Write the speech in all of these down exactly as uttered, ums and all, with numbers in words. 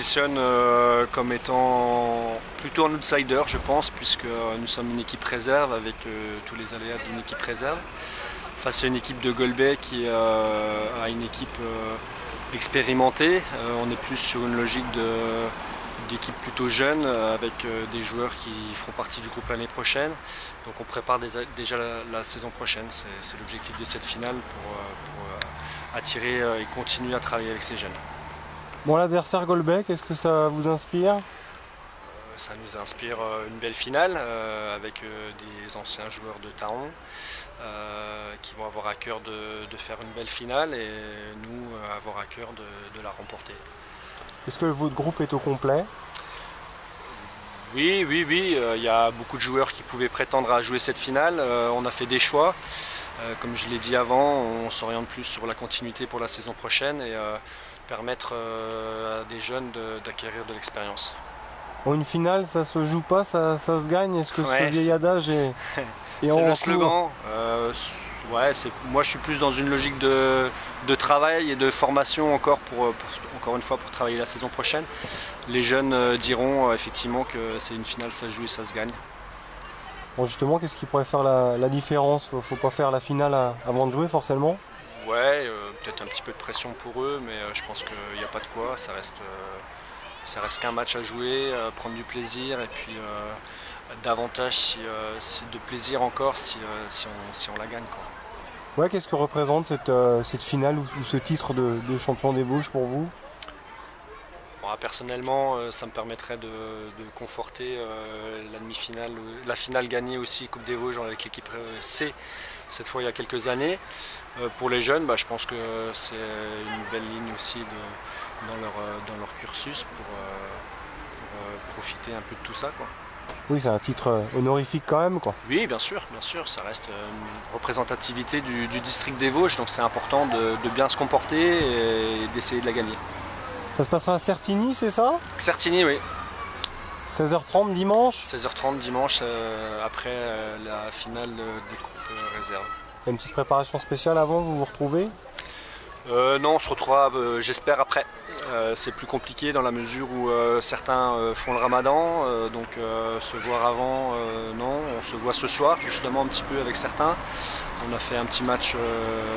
positionne euh, comme étant plutôt un outsider, je pense, puisque nous sommes une équipe réserve avec euh, tous les aléas d'une équipe réserve. Face à une équipe de Golbey qui euh, a une équipe euh, expérimentée, euh, on est plus sur une logique de d'équipe plutôt jeune avec des joueurs qui feront partie du groupe l'année prochaine. Donc on prépare déjà la, la saison prochaine, c'est l'objectif de cette finale pour, pour attirer et continuer à travailler avec ces jeunes. Bon, l'adversaire Golbey, qu'est-ce que ça vous inspire? Ça nous inspire une belle finale euh, avec euh, des anciens joueurs de Taon euh, qui vont avoir à cœur de, de faire une belle finale et nous euh, avoir à cœur de, de la remporter. Est-ce que votre groupe est au complet? Oui, oui, oui. Il euh, y a beaucoup de joueurs qui pouvaient prétendre à jouer cette finale. Euh, on a fait des choix. Euh, comme je l'ai dit avant, on s'oriente plus sur la continuité pour la saison prochaine et euh, permettre euh, à des jeunes d'acquérir de, de l'expérience. Bon, une finale, ça se joue pas, ça, ça se gagne. Est-ce que ouais, ce vieil adage est, est en le slogan. Euh, ouais, moi, je suis plus dans une logique de, de travail et de formation encore pour, pour encore une fois pour travailler la saison prochaine. Les jeunes euh, diront euh, effectivement que c'est une finale, ça se joue et ça se gagne. Bon, justement, qu'est-ce qui pourrait faire la, la différence? Faut, faut pas faire la finale à, avant de jouer forcément? Ouais, euh, peut-être un petit peu de pression pour eux, mais euh, je pense qu'il n'y a pas de quoi. Ça reste, euh, ça reste qu'un match à jouer, euh, prendre du plaisir et puis euh, davantage si, euh, si de plaisir encore si, euh, si, on, si on la gagne, quoi. Ouais, qu'est-ce que représente cette, euh, cette finale ou, ou ce titre de, de champion des Vosges pour vous? Bon, personnellement, euh, ça me permettrait de, de conforter euh, la demi-finale, la finale gagnée aussi Coupe des Vosges avec l'équipe C, cette fois il y a quelques années. Euh, pour les jeunes, bah, je pense que c'est une belle ligne aussi de, dans, leur, dans leur cursus pour, euh, pour euh, profiter un peu de tout ça, quoi. Oui, c'est un titre honorifique quand même, quoi. Oui, bien sûr, bien sûr, ça reste une représentativité du, du district des Vosges, donc c'est important de, de bien se comporter et d'essayer de la gagner. Ça se passera à Certigny, c'est ça? Certigny, oui. seize heures trente dimanche? seize heures trente dimanche, euh, après euh, la finale des coupes euh, réserves. Une petite préparation spéciale avant, vous vous retrouvez? euh, Non, on se retrouvera, euh, j'espère, après. Euh, c'est plus compliqué dans la mesure où euh, certains euh, font le ramadan, euh, donc euh, se voir avant, euh, non. On se voit ce soir, justement, un petit peu avec certains. On a fait un petit match... Euh,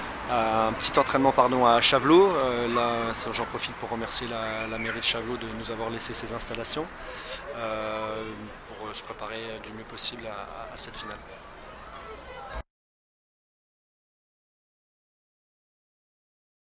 un petit entraînement pardon, à Chavelot. Euh, là, j'en profite pour remercier la, la mairie de Chavelot de nous avoir laissé ces installations euh, pour se préparer du mieux possible à, à cette finale.